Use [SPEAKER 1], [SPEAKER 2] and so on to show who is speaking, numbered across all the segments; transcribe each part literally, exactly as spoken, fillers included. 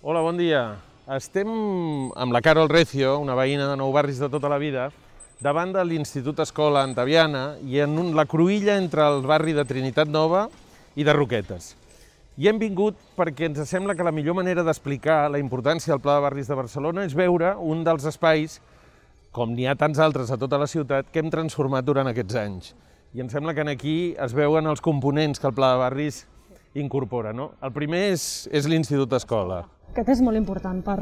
[SPEAKER 1] Hola, bon dia. Estem amb la Carol Recio, una veïna de Nou Barris de tota la vida, davant de l'Institut Escola Antaviana i en un, la cruïlla entre el barri de Trinitat Nova i de Roquetes. I hem vingut perquè ens sembla que la millor manera d'explicar la importància del Pla de Barris de Barcelona és veure un dels espais, com n'hi ha tants altres a tota la ciutat, que hem transformat durant aquests anys. I em sembla que aquí es veuen els components que el Pla de Barris incorpora, no? El primer és, és l'Institut Escola.
[SPEAKER 2] Aquest és molt important per,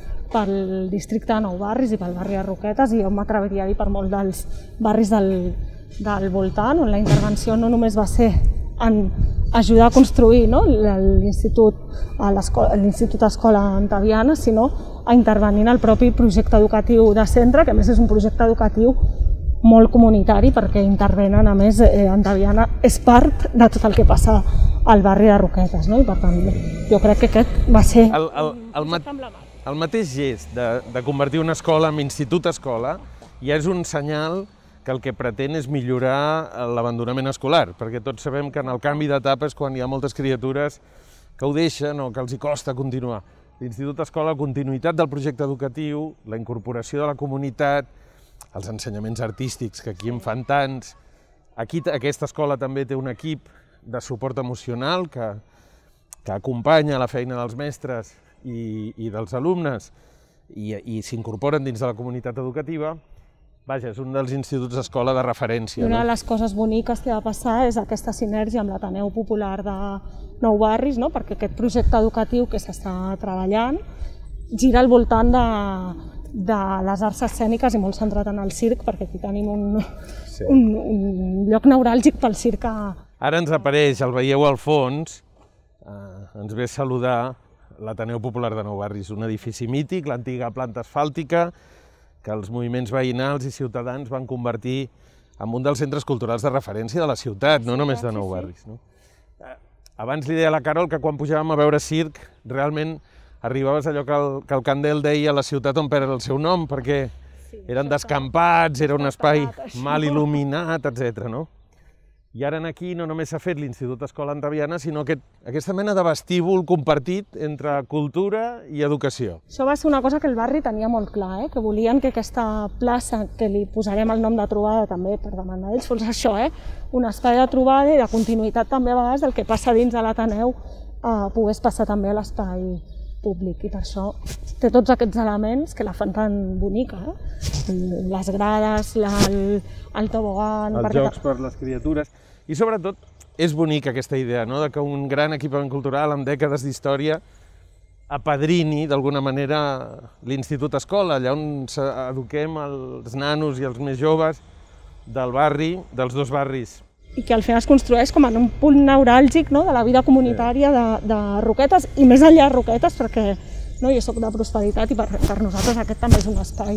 [SPEAKER 2] pel districte de Nou Barris i pel barri de Roquetes, i jo m'atreviria a dir per molts dels barris del, del voltant, on la intervenció no només va ser en ajudar a construir, no, l'Institut l'Institut Escola Antaviana, sinó a intervenir en el propi projecte educatiu de centre, que a més és un projecte educatiu molt comunitari, perquè intervenen, a més, eh, Antaviana és part de tot el que passa al barri de Roquetes, no? I per tant, jo crec que aquest va ser
[SPEAKER 1] el, el, el, mat, el mateix gest de, de convertir una escola en institut escola ja és un senyal que el que pretén és millorar l'abandonament escolar, perquè tots sabem que en el canvi d'etapa és quan hi ha moltes criatures que ho deixen o que els hi costa continuar. L'Institut Escola, la continuïtat del projecte educatiu, la incorporació de la comunitat, els ensenyaments artístics, que aquí en fan tants. Aquí aquesta escola també té un equip de suport emocional que, que acompanya la feina dels mestres i, i dels alumnes i, i s'incorporen dins de la comunitat educativa. Vaja, és un dels instituts d'escola de referència.
[SPEAKER 2] Una
[SPEAKER 1] no?
[SPEAKER 2] de les coses boniques que va passar és aquesta sinergia amb l'Ateneu Popular de Nou Barris, no? Perquè aquest projecte educatiu que s'està treballant gira al voltant de, de les arts escèniques i molt centrat en el circ, perquè aquí tenim un, sí. un, un lloc neuràlgic pel circ.
[SPEAKER 1] Ara ens apareix, el veieu al fons, eh, ens ve a saludar l'Ateneu Popular de Nou Barris, un edifici mític, l'antiga planta asfàltica, que els moviments veïnals i ciutadans van convertir en un dels centres culturals de referència de la ciutat, no només de Nou Barris. No? Abans li deia a la Carol que quan pujàvem a veure circ, realment arribaves a allò que el, que el Candel deia la ciutat on perd el seu nom, perquè eren descampats, era un espai mal il·luminat, etcètera. No? I ara aquí no només s'ha fet l'Institut Escola Antaviana, sinó aquest, aquesta mena de vestíbul compartit entre cultura i educació.
[SPEAKER 2] Això va ser una cosa que el barri tenia molt clar, eh? Que volien que aquesta plaça, que li posarem el nom de trobada també per demanar d'ells, fos això, eh? Un espai de trobada i de continuïtat també a vegades del que passa dins de l'Ateneu eh, pogués passar també a l'espai públic, i per això té tots aquests elements que la fan tan bonica, eh? Les grades, la, el, el tobogan...
[SPEAKER 1] Els jocs per les criatures. I sobretot és bonica aquesta idea, no? De que un gran equipament cultural amb dècades d'història apadrini d'alguna manera l'Institut Escola, allà on eduquem els nanos i els més joves del barri, dels dos barris.
[SPEAKER 2] I que al final es construeix com en un punt neuràlgic, no? De la vida comunitària de, de Roquetes, i més enllà de Roquetes, perquè no, jo soc de Prosperitat i per, per nosaltres aquest també és un espai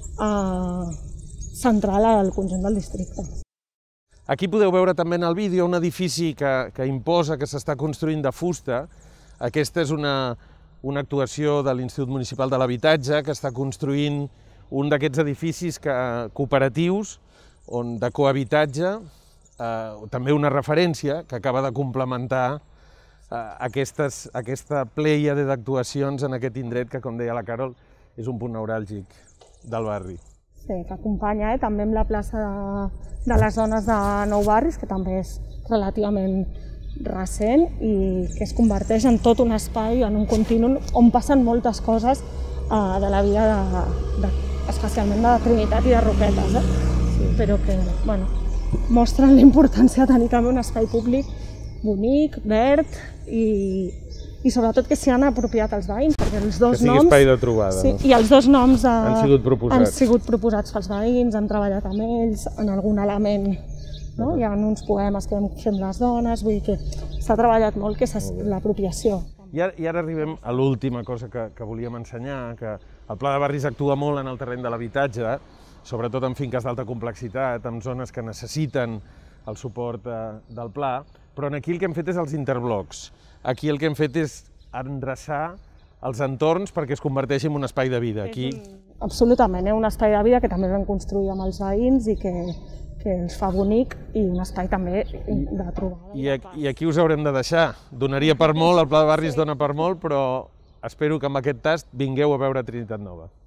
[SPEAKER 2] eh, central al conjunt del districte.
[SPEAKER 1] Aquí podeu veure també en el vídeo un edifici que, que imposa que s'està construint de fusta. Aquesta és una, una actuació de l'Institut Municipal de l'Habitatge, que està construint un d'aquests edificis que, cooperatius on, de cohabitatge, eh, també una referència que acaba de complementar eh, aquestes, aquesta pleiade d'actuacions en aquest indret que, com deia la Carol, és un punt neuràlgic del barri.
[SPEAKER 2] Sí, que acompanya eh, també amb la plaça de, de les dones de Nou Barris, que també és relativament recent i que es converteix en tot un espai, en un continu on passen moltes coses eh, de la vida, de, de, especialment de Trinitat i de Roquetes, eh? Sí. Però que bueno, mostren la importància de tenir també un espai públic bonic, verd i, i sobretot que s'hi han apropiat els veïns, perquè els dos
[SPEAKER 1] que sigui
[SPEAKER 2] noms...
[SPEAKER 1] espai de trobada,
[SPEAKER 2] sí,
[SPEAKER 1] no?
[SPEAKER 2] I els dos noms de,
[SPEAKER 1] han sigut proposats.
[SPEAKER 2] Han sigut proposats pels veïns, han treballat amb ells, en algun element, no? Hi ha uns poemes que hem fet les dones, vull dir que s'ha treballat molt, que és l'apropiació.
[SPEAKER 1] I ara, I ara arribem a l'última cosa que, que volíem ensenyar, que el Pla de Barris actua molt en el terreny de l'habitatge, sobretot en finques d'alta complexitat, en zones que necessiten el suport eh, del pla, però aquí el que hem fet és els interblocs. Aquí el que hem fet és endreçar els entorns perquè es converteixi en un espai de vida. Aquí...
[SPEAKER 2] Absolutament, eh? Un espai de vida que també vam construir amb els veïns i que, que ens fa bonic, i un espai també de trobada.
[SPEAKER 1] I, I aquí us haurem de deixar. Donaria per molt, el Pla de Barris dona per molt, però espero que amb aquest tast vingueu a veure Trinitat Nova.